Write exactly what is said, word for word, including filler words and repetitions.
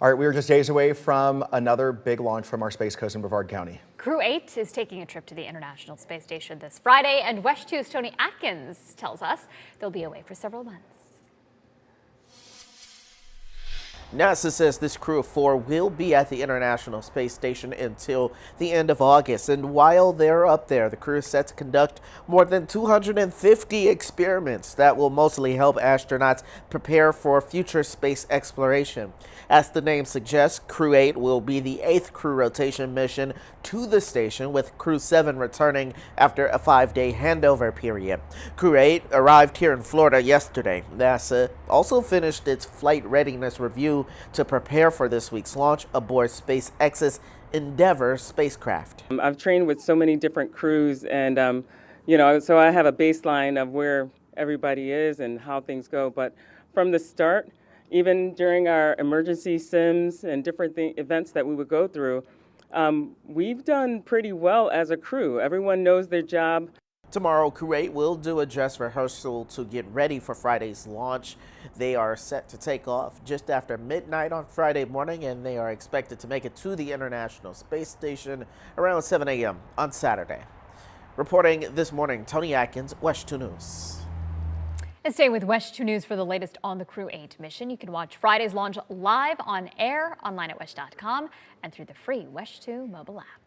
All right, we are just days away from another big launch from our Space Coast in Brevard County. Crew eight is taking a trip to the International Space Station this Friday, and WESH two's Tony Atkins tells us they'll be away for several months. NASA says this crew of four will be at the International Space Station until the end of August. And while they're up there, the crew is set to conduct more than two hundred fifty experiments that will mostly help astronauts prepare for future space exploration. As the name suggests, Crew eight will be the eighth crew rotation mission to the station, with Crew seven returning after a five-day handover period. Crew eight arrived here in Florida yesterday. NASA also finished its flight readiness review to prepare for this week's launch aboard SpaceX's Endeavour spacecraft. Um, I've trained with so many different crews, and um, you know, so I have a baseline of where everybody is and how things go. But from the start, even during our emergency sims and different th events that we would go through, um, we've done pretty well as a crew. Everyone knows their job. Tomorrow, Crew eight will do a dress rehearsal to get ready for Friday's launch. They are set to take off just after midnight on Friday morning, and they are expected to make it to the International Space Station around seven A M on Saturday. Reporting this morning, Tony Atkins, WESH two News. And stay with WESH two News for the latest on the Crew eight mission. You can watch Friday's launch live on air, online at wesh dot com, and through the free WESH two mobile app.